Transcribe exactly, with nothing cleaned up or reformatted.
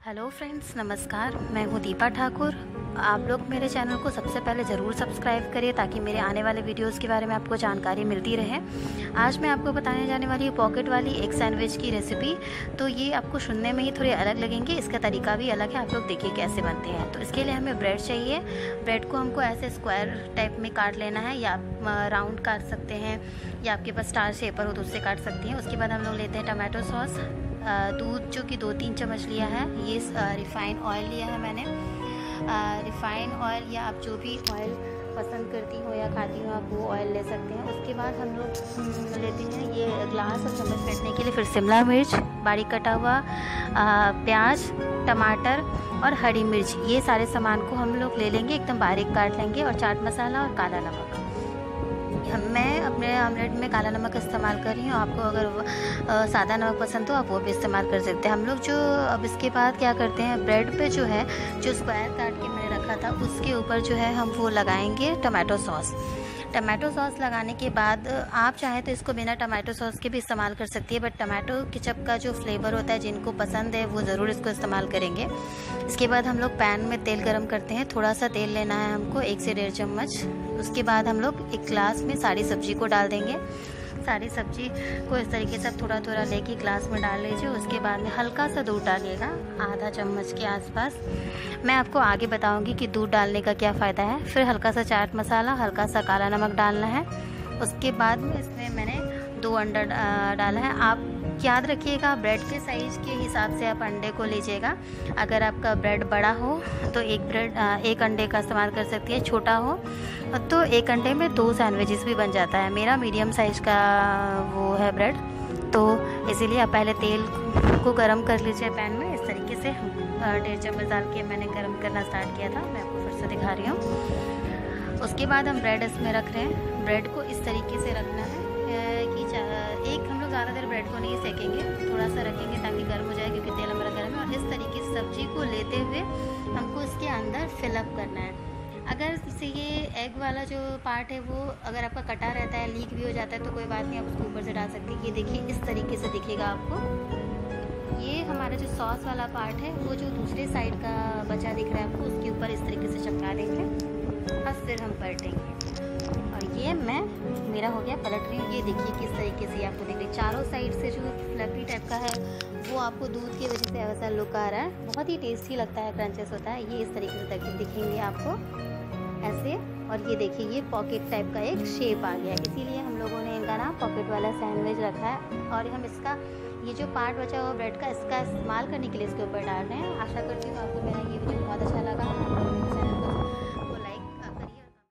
Hello friends, नमस्कार। मैं हूँ दीपा ठाकुर। आप लोग मेरे चैनल को सबसे पहले ज़रूर सब्सक्राइब करिए ताकि मेरे आने वाले वीडियोस के बारे में आपको जानकारी मिलती रहे। आज मैं आपको बताने जाने वाली हूँ पॉकेट वाली एक सैंडविच की रेसिपी। तो ये आपको सुनने में ही थोड़े अलग लगेंगे, इसका तरीका भी अलग है। आप लोग देखिए कैसे बनते हैं। तो इसके लिए हमें ब्रेड चाहिए। ब्रेड को हमको ऐसे स्क्वायर टाइप में काट लेना है, या आप राउंड काट सकते हैं, या आपके पास स्टार शेपर हो तो उससे काट सकती हैं। उसके बाद हम लोग लेते हैं टमाटो सॉस, दूध जो कि दो तीन चम्मच लिया है, ये रिफ़ाइन ऑयल लिया है मैंने। रिफ़ाइन ऑयल या आप जो भी ऑयल पसंद करती हो या खाती हो आप वो ऑयल ले सकते हैं। उसके बाद हम लोग लेते हैं ये ग्लास और चम्मच फेंटने के लिए, फिर शिमला मिर्च, बारीक कटा हुआ प्याज, टमाटर और हरी मिर्च, ये सारे सामान को हम लोग ले लेंगे, एकदम बारीक काट लेंगे। और चाट मसाला और काला नमक। मैं अपने ऑमलेट में काला नमक इस्तेमाल कर रही हूँ। आपको अगर सादा नमक पसंद हो आप वो भी इस्तेमाल कर सकते हैं। हम लोग जो अब इसके बाद क्या करते हैं, ब्रेड पे जो है जो स्क्वायर काट के मैंने रखा था उसके ऊपर जो है हम वो लगाएंगे टमाटो सॉस। टमाटो सॉस लगाने के बाद आप चाहें तो इसको बिना टमाटो सॉस के भी इस्तेमाल कर सकती है, बट टमाटो केचप का जो फ्लेवर होता है जिनको पसंद है वो ज़रूर इसको इस्तेमाल करेंगे। इसके बाद हम लोग पैन में तेल गरम करते हैं। थोड़ा सा तेल लेना है हमको, एक से डेढ़ चम्मच। उसके बाद हम लोग एक गिलास में सारी सब्जी को डाल देंगे। सारी सब्जी को इस तरीके से थोड़ा थोड़ा लेके ग्लास में डाल लीजिए। उसके बाद में हल्का सा दूध डालिएगा, आधा चम्मच के आसपास। मैं आपको आगे बताऊंगी कि दूध डालने का क्या फ़ायदा है। फिर हल्का सा चाट मसाला, हल्का सा काला नमक डालना है। उसके बाद में इसमें मैंने दो अंडा डाला है। आप याद रखिएगा ब्रेड के साइज़ के हिसाब से आप अंडे को लीजिएगा। अगर आपका ब्रेड बड़ा हो तो एक ब्रेड एक अंडे का इस्तेमाल कर सकती है, छोटा हो तो एक अंडे में दो सैंडविचेस भी बन जाता है। मेरा मीडियम साइज़ का वो है ब्रेड, तो इसीलिए आप पहले तेल को गरम कर लीजिए पैन में। इस तरीके से डेढ़ चम्मच डाल के मैंने गरम करना स्टार्ट किया था, मैं आपको फिर से दिखा रही हूँ। उसके बाद हम ब्रेड इसमें रख रहे हैं। ब्रेड को इस तरीके से रखना है कि एक हम लोग ज़्यादा देर ब्रेड को नहीं सेकेंगे, थोड़ा सा रखेंगे ताकि गर्म हो जाए, क्योंकि तेल हमारा गर्म है। और इस तरीके से सब्जी को लेते हुए हमको इसके अंदर फिलअप करना है। अगर से ये एग वाला जो पार्ट है वो अगर आपका कटा रहता है, लीक भी हो जाता है, तो कोई बात नहीं, आप उसको ऊपर से डाल सकते हैं। ये देखिए इस तरीके से दिखेगा आपको। ये हमारा जो सॉस वाला पार्ट है वो जो दूसरे साइड का बचा दिख रहा है आपको, उसके ऊपर इस तरीके से चिपका देंगे और फिर हम पलटेंगे। और ये मैं मेरा हो गया पलट रही हूँ। ये देखिए किस तरीके से आपको दिख रही है, चारों साइड से जो फ्लफी टाइप का है वो आपको दूध की वजह से ऐसा लुक आ रहा है। बहुत ही टेस्टी लगता है, क्रंचेस होता है। ये इस तरीके से दिखेंगे आपको ऐसे। और ये देखिए ये पॉकेट टाइप का एक शेप आ गया, इसीलिए हम लोगों ने इनका नाम पॉकेट वाला सैंडविच रखा है। और हम इसका ये जो पार्ट बचा हुआ ब्रेड का, इसका इस्तेमाल करने के लिए इसके ऊपर डाल रहे हैं। आशा करती